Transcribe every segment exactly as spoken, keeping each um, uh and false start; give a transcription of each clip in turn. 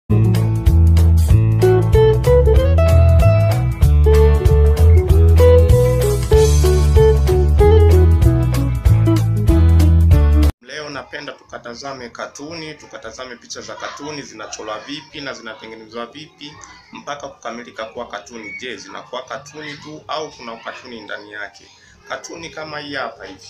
Leo napenda tukatazame katuni, tukatazame picha za katuni zinachorwa vipi na zinatengenezwa vipi mpaka kukamilika kwa katuni. Je, zinakuwa katuni tu au kuna katuni ndani yake? Katuni kama hii hapa hivi,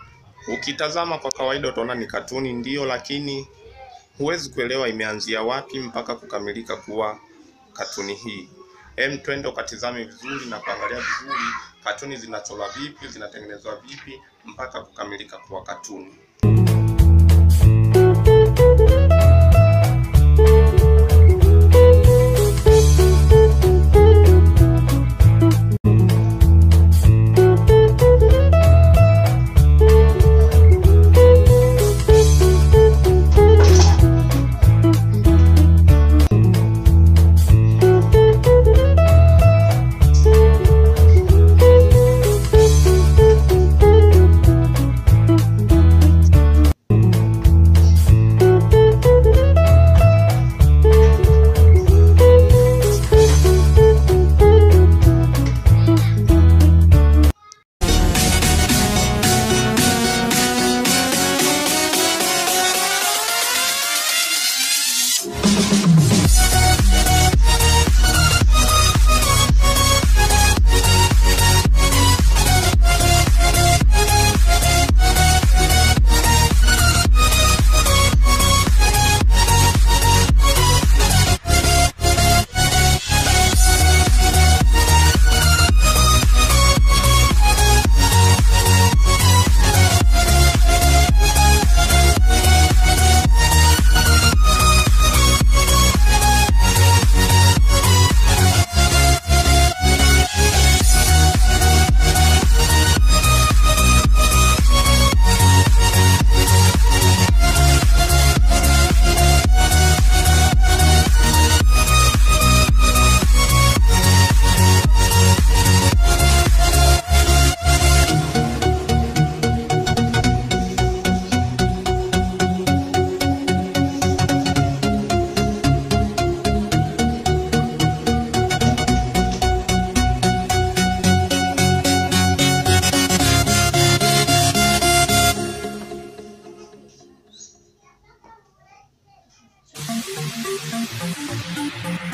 ukitazama kwa kawaida utaona ni katuni ndio, lakini huwezi kuelewa imeanzia wapi mpaka kukamilika kuwa katuni hii. Hem, twende ukatizame vizuri na kuangalia vizuri katuni zinachorwa vipi, zinatengenezwa vipi mpaka kukamilika kuwa katuni. Thank you.